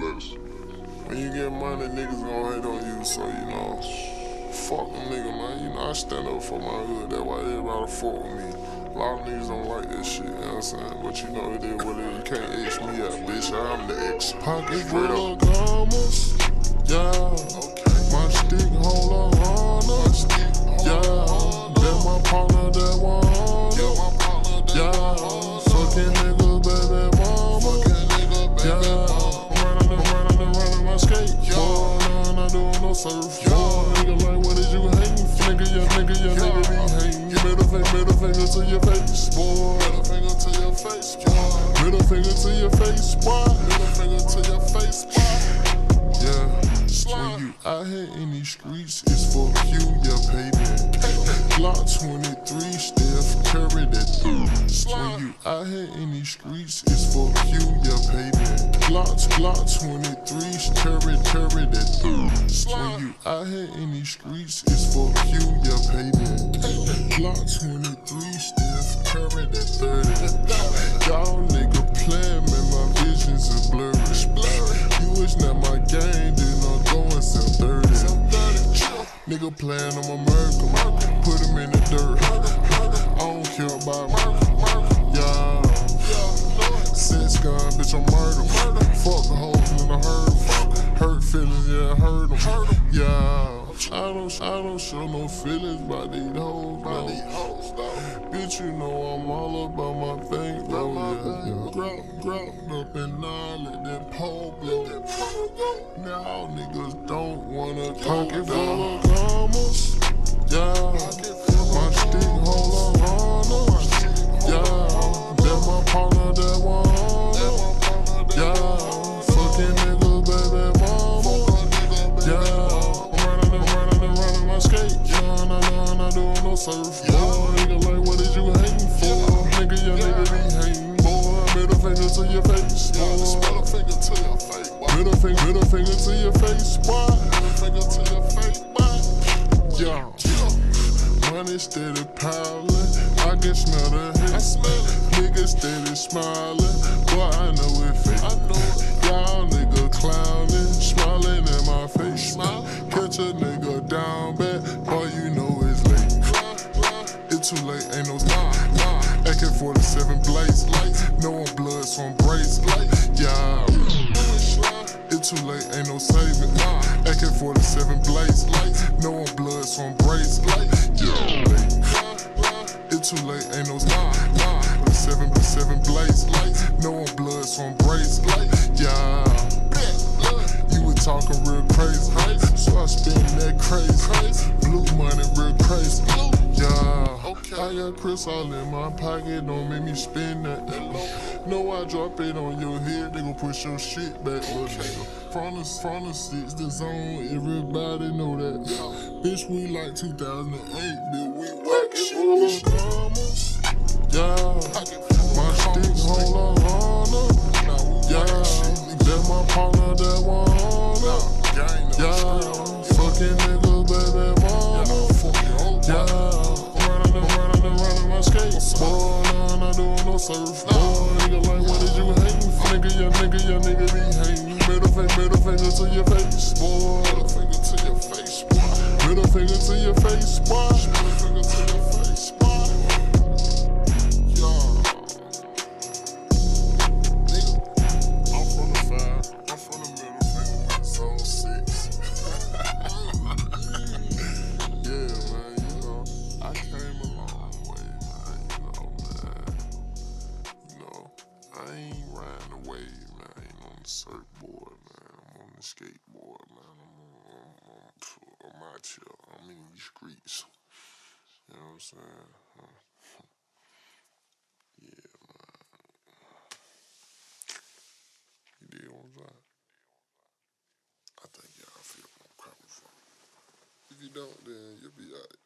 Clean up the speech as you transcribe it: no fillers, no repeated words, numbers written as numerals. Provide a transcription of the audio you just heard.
blessed. When you get money, niggas gon' hate on you, so you know, fuck them niggas, man. You know, I stand up for my hood, that's why everybody fuck with me. A lot of niggas don't like that shit, you know what I'm saying? But you know it is what it is, you can't X me out, bitch. I'm the X. Pocket full of commas, yeah. My stick hold a hundred, yeah. That's my partner, that one, yeah. Fucking niggas, baby mama, yeah. I'm running my skate, boy. I'm not doing no surf, boy. Nigga like, what is you hating for? Nigga be hating. Middle finger to your face, boy. Middle finger to your face, boy. Middle finger to your face, boy. Middle finger to your face, boy. Yeah. When you out here in these streets, it's fuck you, yeah, payback. Glock 23, Steph Curry, that thing. When you out here in these streets, it's fuck you, yeah, payback. Glock 23, Curry, that thing. When you out here in these streets, it's fuck you, yeah, payback. Glock 23, Steph Curry, that 30. Y'all nigga playing, man, my visions are blurry. You is not my game, then I'm going some 30. Nigga playing on my murder, put him in the dirt. I don't care about murder, yeah. Sex gun, bitch, I'm murder. Fuck the hoes in the hurt feelings, yeah, hurt them, yeah. I don't show no feelings by these hoes, no. Bitch, you know I'm all about my thing, bro, yeah. Ground up and all, let that pole blow. Now niggas don't wanna pocket full of commas, yeah. My stick hold a hundred, yeah. That's my partner, that one, yeah. Fucking niggas, baby mama, yeah. I'm running my skate, yeah. I'm not doing no surf, boy. Nigga like, what is you hating for? Nigga be hating, boy. Middle finger to your face, boy. Middle finger to your face, boy. Middle finger to your face, boy. Middle finger to your face, boy. Yeah. Money steady piling, I can smell the hate. Niggas steady smiling, boy, I know it fake. Y'all nigga clowning, smiling in my face. Catch a nigga down bad, boy, you know it's late. It's too late, ain't no AK-47 blaze. No one blood, so I'm braced. Yeah. It's too late, ain't no saving. AK-47 blaze. No one blood, so I'm braced. Yeah. It's too late, ain't no 7 blaze. No one blood, so I'm braced. Yeah. You were talking real crazy, so I spend that crazy. Blue money real crazy. Yeah. I got Chris all in my pocket, don't make me spend that. No, I drop it on your head, they gon' push your shit back, little nigga. From the 6, the zone, everybody know that. Bitch, we like 2008, bitch, we whack shit. Yeah, my stick hold a hundred. Yeah, that's my partner, that one. Yeah, fucking niggas, baby mama. Yeah. Running my skate, boy, I'm not doing no surf, boy. Nigga like, what is you hating for? Nigga be hating. Middle finger to your face, boy. Middle finger to your face, boy. Middle finger to your face, boy. Middle finger to your face, boy. Yeah. Nigga, I'm from the 5, I'm from the middle finger with zone 6. Yeah, man, you know, I came a long way, man, I ain't riding the wave, man, I ain't on the surfboard, man, I'm on the skateboard, man, I'm out here, I'm in these streets, you know what I'm saying, yeah, man, you dig what I'm saying? I think y'all feel what I'm coming from. If you don't, then you'll be alright.